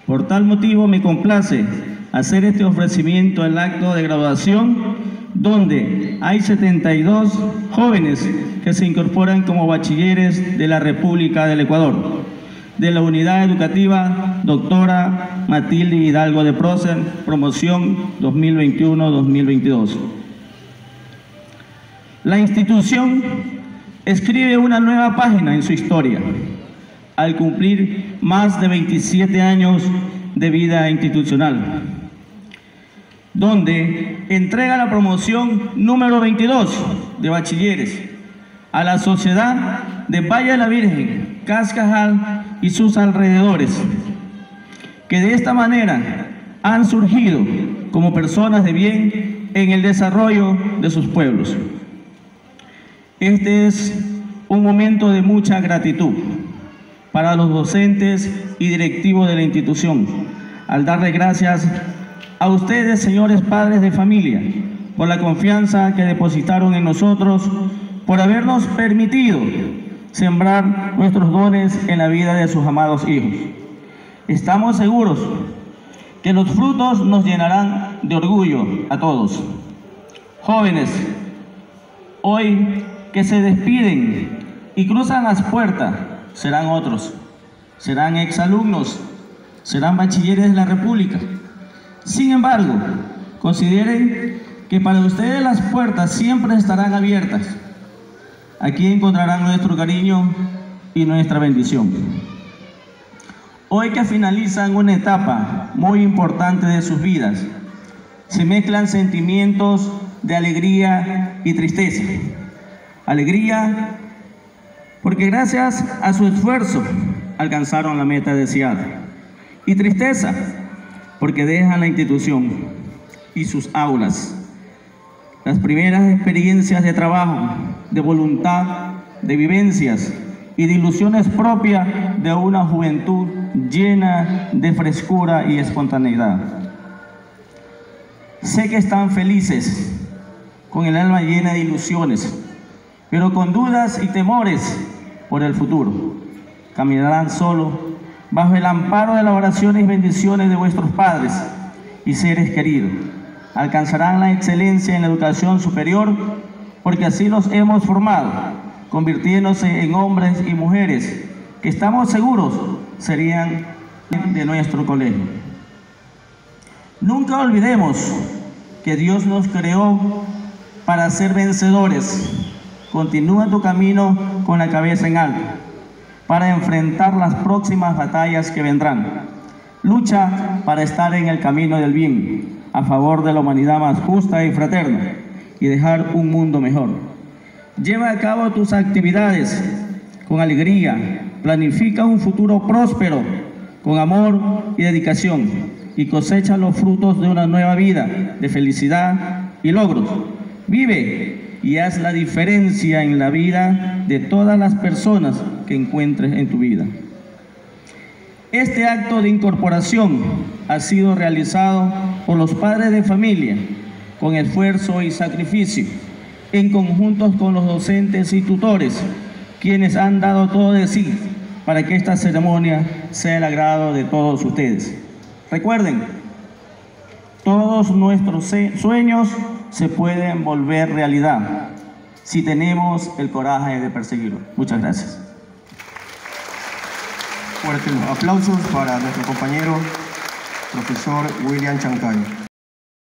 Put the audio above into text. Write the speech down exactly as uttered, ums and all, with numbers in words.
Por tal motivo me complace hacer este ofrecimiento al acto de graduación, donde hay setenta y dos jóvenes que se incorporan como bachilleres de la República del Ecuador, de la Unidad Educativa Doctora Matilde Hidalgo de Prócer, promoción dos mil veintiuno dos mil veintidós. La institución escribe una nueva página en su historia, al cumplir más de veintisiete años de vida institucional, donde entrega la promoción número veintidós de bachilleres a la sociedad de Valle de la Virgen, Cascajal y sus alrededores, que de esta manera han surgido como personas de bien en el desarrollo de sus pueblos. Este es un momento de mucha gratitud para los docentes y directivos de la institución, al darle gracias a ustedes, señores padres de familia, por la confianza que depositaron en nosotros, por habernos permitido sembrar nuestros dones en la vida de sus amados hijos. Estamos seguros que los frutos nos llenarán de orgullo a todos. Jóvenes, hoy que se despiden y cruzan las puertas, serán otros, serán exalumnos, serán bachilleres de la República. Sin embargo, consideren que para ustedes las puertas siempre estarán abiertas. Aquí encontrarán nuestro cariño y nuestra bendición. Hoy que finalizan una etapa muy importante de sus vidas, se mezclan sentimientos de alegría y tristeza. Alegría porque gracias a su esfuerzo alcanzaron la meta deseada. Y tristeza porque dejan la institución y sus aulas. Las primeras experiencias de trabajo, de voluntad, de vivencias y de ilusiones propias de una juventud llena de frescura y espontaneidad. Sé que están felices, con el alma llena de ilusiones, pero con dudas y temores por el futuro. Caminarán solo bajo el amparo de las oraciones y bendiciones de vuestros padres y seres queridos. Alcanzarán la excelencia en la educación superior porque así los hemos formado, convirtiéndose en hombres y mujeres que estamos seguros serían de nuestro colegio. Nunca olvidemos que Dios nos creó para ser vencedores. Continúa tu camino con la cabeza en alto para enfrentar las próximas batallas que vendrán. Lucha para estar en el camino del bien, a favor de la humanidad más justa y fraterna y dejar un mundo mejor. Lleva a cabo tus actividades con alegría, planifica un futuro próspero con amor y dedicación y cosecha los frutos de una nueva vida de felicidad y logros. Vive y haz la diferencia en la vida de todas las personas que encuentres en tu vida. Este acto de incorporación ha sido realizado por los padres de familia con esfuerzo y sacrificio, en conjunto con los docentes y tutores, quienes han dado todo de sí para que esta ceremonia sea el agrado de todos ustedes. Recuerden, todos nuestros sueños se pueden volver realidad si tenemos el coraje de perseguirlo. Muchas gracias. Fuertes aplausos para nuestro compañero, profesor William Chancay.